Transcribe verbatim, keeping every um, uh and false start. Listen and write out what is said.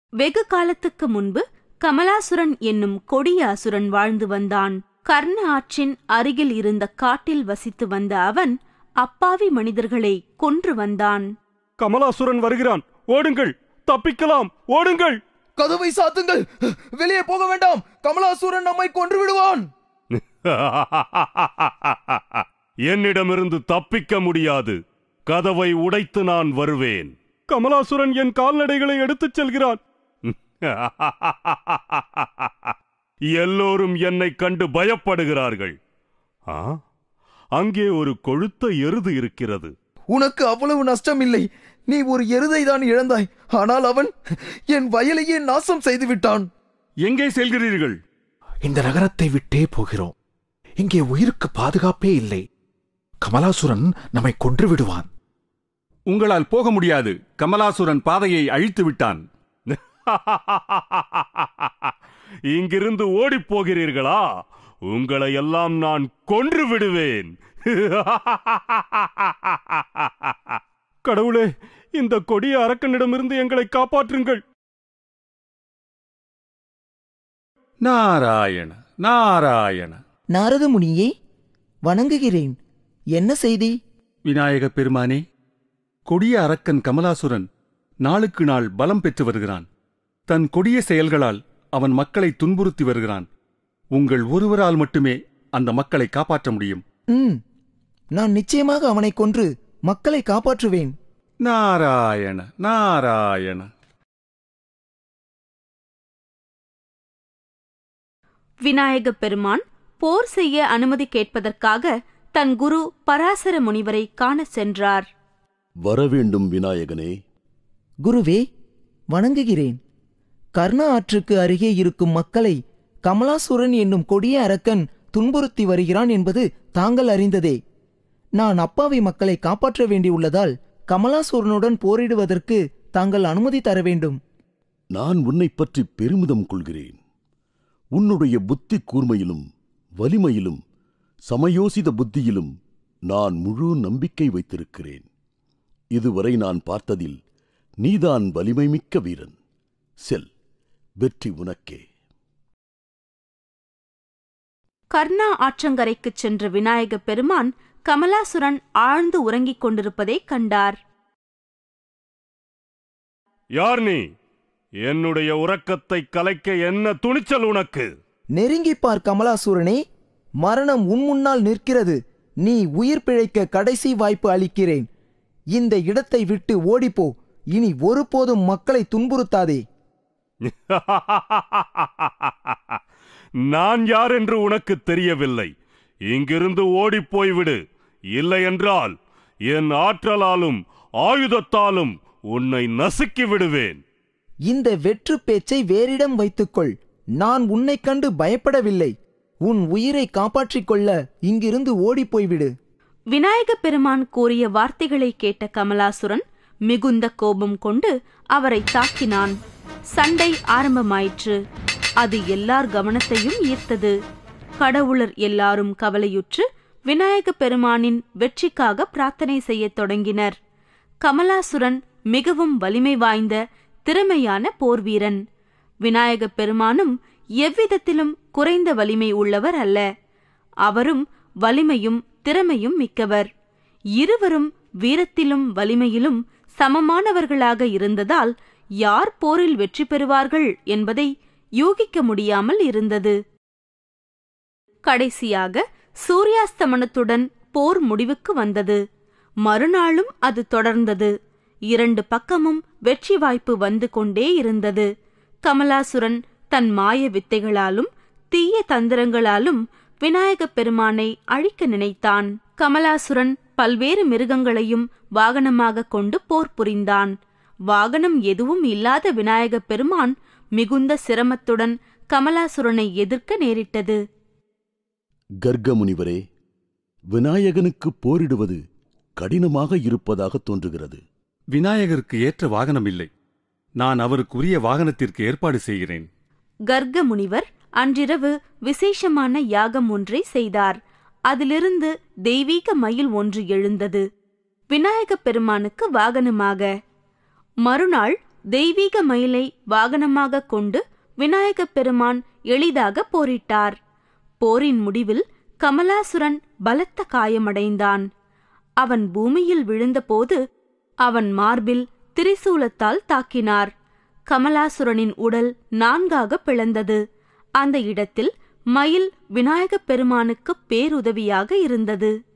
வெகு காலத்துக்கு முன்பு கமலாசுரன் என்னும் கொடிய அசுரன் வாழ்ந்து வந்தான். கர்ண ஆற்றின் அருகில் இருந்த காட்டில் வசித்து வந்த அவன் அப்பாவி மனிதர்களை கொன்று வந்தான். கமலாசுரன் வருகிறான், ஓடுங்கள், தப்பிக்கலாம், ஓடுங்கள். கதவை சாத்துங்கள், வெளியே போக வேண்டாம், கமலாசுரன் நம்மை கொன்று விடுவான். என்னிடமிருந்து தப்பிக்க முடியாது, கதவை உடைத்து நான் வருவேன். கமலாசுரன் என் கால்நடைகளை எடுத்துச் செல்கிறான். எல்லோரும் என்னை கண்டு பயப்படுகிறார்கள். அங்கே ஒரு கொழுத்த எருது இருக்கிறது. உனக்கு அவ்வளவு நஷ்டம் இல்லை, நீ ஒரு எருதை தான் இழந்தாய், ஆனால் அவன் என் வயலையே நாசம் செய்து விட்டான். எங்கே செல்கிறீர்கள்? இந்த நகரத்தை விட்டே போகிறோம். இங்கே உயிருக்கு பாதுகாப்பே இல்லை. கமலாசுரன் நம்மை கொன்று விடுவான். உங்களால் போக முடியாது, கமலாசுரன் பாதையை அழித்து விட்டான். இங்கிருந்து ஓடிப் போகிறீர்களா? உங்களை எல்லாம் நான் கொன்று விடுவேன். கடவுளே, இந்த கொடிய அரக்கனிடமிருந்து எங்களை காப்பாற்றுங்கள். நாராயண நாராயண. நாரத முனியே, வணங்குகிறேன். என்ன செய்தி? விநாயக பெருமானே, கொடிய அரக்கன் கமலாசுரன் நாளுக்கு நாள் பலம் பெற்று வருகிறான். தன் கொடிய செயல்களால் அவன் மக்களை துன்புறுத்தி வருகிறான். உங்கள் ஒருவரால் மட்டுமே அந்த மக்களை காப்பாற்ற முடியும். ம், நான் நிச்சயமாக அவனை கொன்று மக்களை காப்பாற்றுவேன். நாராயண நாராயண. விநாயக பெருமான் போர் செய்ய அனுமதி கேட்பதற்காக தன் குரு பராசர முனிவரை காண சென்றார். வரவேண்டும் விநாயகனே. குருவே, வணங்குகிறேன். கர்ண ஆற்றுக்கு அருகே இருக்கும் மக்களை கமலாசுரன் என்னும் கொடிய அரக்கன் துன்புறுத்தி வருகிறான் என்பது தாங்கள் அறிந்ததே. நான் அப்பாவி மக்களை காப்பாற்ற வேண்டியுள்ளதால் கமலாசுரனுடன் போரிடுவதற்கு தாங்கள் அனுமதி தர வேண்டும். நான் உன்னை பற்றி பெருமிதம் கொள்கிறேன். உன்னுடைய புத்தி கூர்மையிலும் வலிமையிலும் சமயோசித புத்தியிலும் நான் முழு நம்பிக்கை வைத்திருக்கிறேன். இதுவரை நான் பார்த்ததில் நீதான் வலிமை மிக்க வீரன். செல், வெற்றி உனக்கே. கர்ணா ஆற்றங்கரைக்குச் சென்ற விநாயக பெருமான் கமலாசுரன் ஆழ்ந்து உறங்கிக் கொண்டிருப்பதைக் கண்டார். யார் நீ? என்னுடைய உறக்கத்தை கலைக்க என்ன துணிச்சல் உனக்கு? நெருங்கிப்பார் கமலாசுரனே, மரணம் உன் முன்னால் நிற்கிறது. நீ உயிர் பிழைக்க கடைசி வாய்ப்பு அளிக்கிறேன். இந்த இடத்தை விட்டு ஓடிப்போ. இனி ஒருபோதும் மக்களை துன்புறுத்தாதே. நான் யார் என்று உனக்கு தெரியவில்லை. இங்கிருந்து ஓடிப்போய்விடு. இல்லையென்றால் என் ஆற்றலாலும் ஆயுதத்தாலும் உன்னை நசுக்கி விடுவேன். இந்த வெற்று பேச்சை வேறிடம் வைத்துக்கொள். நான் உன்னை கண்டு பயப்படவில்லை. உன் உயிரை காப்பாற்றிக் கொள்ள இங்கிருந்து ஓடிப்போய்விடு. விநாயக பெருமான் கூறிய வார்த்தைகளை கேட்ட கமலாசுரன் மிகுந்த கோபம் கொண்டு அவரை தாக்கினான். சண்டை ஆரம்பமாயிற்று. அது எல்லார் கவனத்தையும் ஈர்த்தது. கடவுளர் எல்லாரும் கவலையுற்று விநாயக பெருமானின் வெற்றிக்காக பிரார்த்தனை செய்யத் தொடங்கினர். கமலாசுரன் மிகவும் வலிமை வாய்ந்த திறமையான போர்வீரன். விநாயக பெருமானும் எவ்விதத்திலும் குறைந்த வலிமை உள்ளவர் அல்ல. அவரும் வலிமையும் திறமையும் மிக்கவர். இருவரும் வீரத்திலும் வலிமையிலும் சமமானவர்களாக இருந்ததால் யார் போரில் வெற்றி பெறுவார்கள் என்பதை யூகிக்க முடியாமல் இருந்தது. கடைசியாக சூரியாஸ்தமனத்துடன் போர் முடிவுக்கு வந்தது. மறுநாளும் அது தொடர்ந்தது. இரண்டு பக்கமும் வெற்றி வாய்ப்பு வந்து கொண்டே இருந்தது. கமலாசுரன் தன் மாய வித்தைகளாலும் தீய தந்திரங்களாலும் விநாயக பெருமானை அழிக்க நினைத்தான். கமலாசுரன் பல்வேறு மிருகங்களையும் வாகனமாக கொண்டு போர் புரிந்தான். வாகனம் எதுவும் இல்லாத விநாயக பெருமான் மிகுந்த சிரமத்துடன் கமலாசுரனை எதிர்க்க நேரிட்டது. கர்க முனிவரே, விநாயகனுக்கு போரிடுவது கடினமாக இருப்பதாக தோன்றுகிறது. விநாயகருக்கு ஏற்ற வாகனம் இல்லை. நான் அவருக்குரிய வாகனத்திற்கு ஏற்பாடு செய்கிறேன். கர்க முனிவர் அன்றிரவு விசேஷமான யாகம் ஒன்றை செய்தார். அதிலிருந்து தெய்வீக மயில் ஒன்று எழுந்தது, விநாயக பெருமானுக்கு வாகனமாக. மறுநாள் தெய்வீக மயிலை வாகனமாக கொண்டு விநாயகப் பெருமான் எளிதாக போரிட்டார். போரின் முடிவில் கமலாசுரன் பலத்த காயமடைந்தான். அவன் பூமியில் விழுந்தபோது அவன் மார்பில் திரிசூலத்தால் தாக்கினார். கமலாசுரனின் உடல் நான்காக பிளந்தது. அந்த இடத்தில் மயில் விநாயகப் பெருமானுக்கு பேருதவியாக இருந்தது.